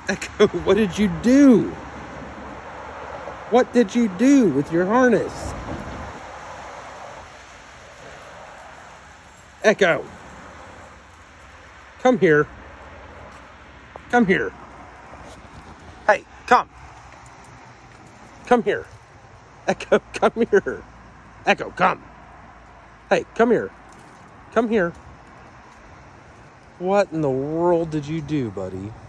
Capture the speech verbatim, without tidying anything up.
Ekko, what did you do? What did you do with your harness? Ekko, come here. Come here. Hey, come. Come here. Ekko, come here. Ekko, come. Hey, come here. Come here. What in the world did you do, buddy?